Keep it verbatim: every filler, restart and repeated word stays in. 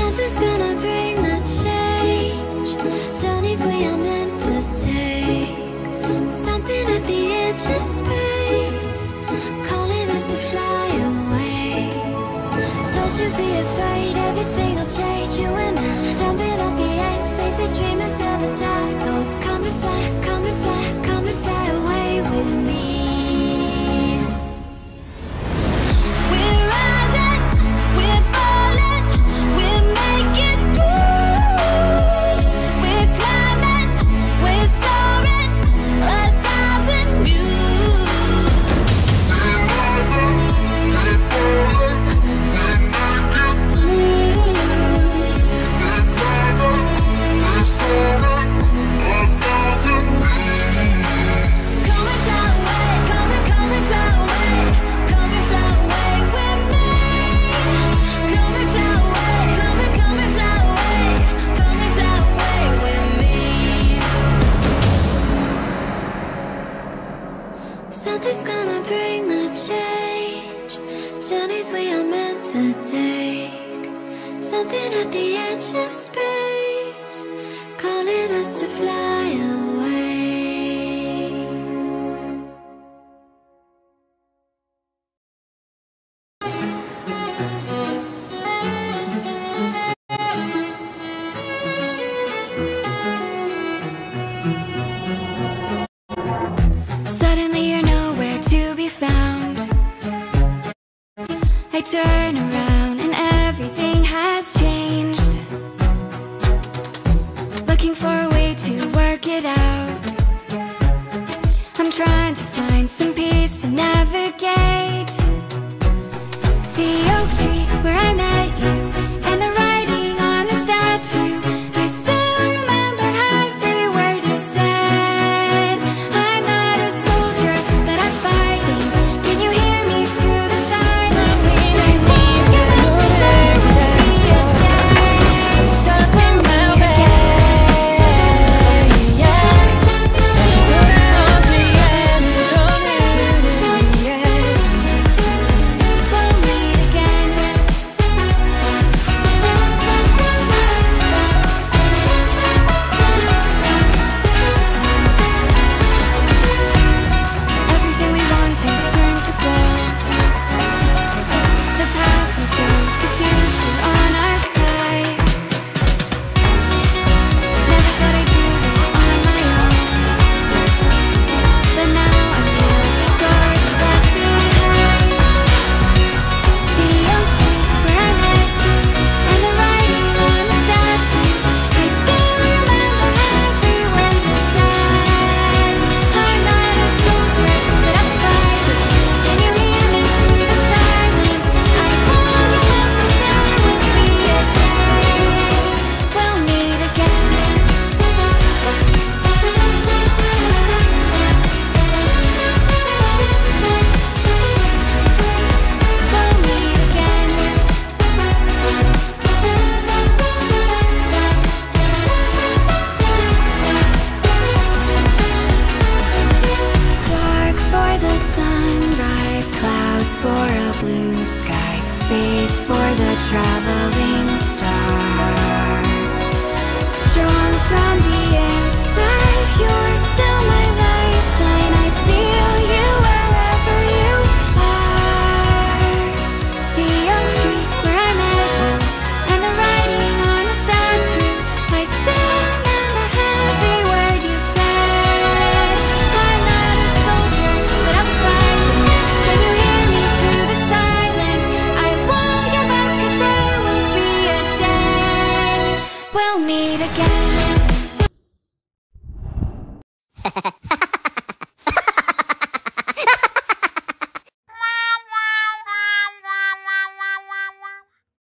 Something's gonna bring the change. Journeys we are meant to take. Something at the edge of space, calling us to fly away. Don't you be afraid, everything will change. You and I, jumping off the edge. They say dreamers never die. So come and fly, come and fly, come and fly away with me. We're rising, we're falling, we're making moves. We're climbing, we're soaring, a thousand views. We're rising, we're falling, we're making moves. We're climbing, we're soaring, a thousand views. Come and fly away, come and come and fly away, come and fly away with me. Come and fly away, come and come and fly away, come and fly away with me. Something's gonna bring the change. Journeys we are meant to take. Something at the edge of space, calling us to fly away. Suddenly you're nowhere to be found. I turn around and everything has changed. Looking for a way to work it out. I'm trying to find some peace to navigate. The oak tree where I met you, and the writing on the statue. I still remember every word you said. I'm not a soldier, but I'm fighting. Can you hear me through the silence? I won't give up, 'cause there will be a day. Something will meet again. We'll meet again. Everything we wanted turned to gold. The path we chose, the future on our side. Never thought I'd do this on my own, but now I feel the scars left behind. The oak tree where I met you, and the writing on the statue. I still remember every word you said. I'm not a soldier, but I'm fighting. Can you hear me through the silence? I won't give up, 'cause there will be a day. We'll meet again. We'll meet again. Dark for the sunrise, clouds for a blue sky, space for the traveling star. Strong from the inside, you're still my lifeline. I feel you wherever you are. The oak tree where I met you, and the writing on the statue. I still remember every word you said. I'm not a soldier, but I'm fighting. Can you hear me through the silence? I won't give up, 'cause there will be a day. We'll meet again.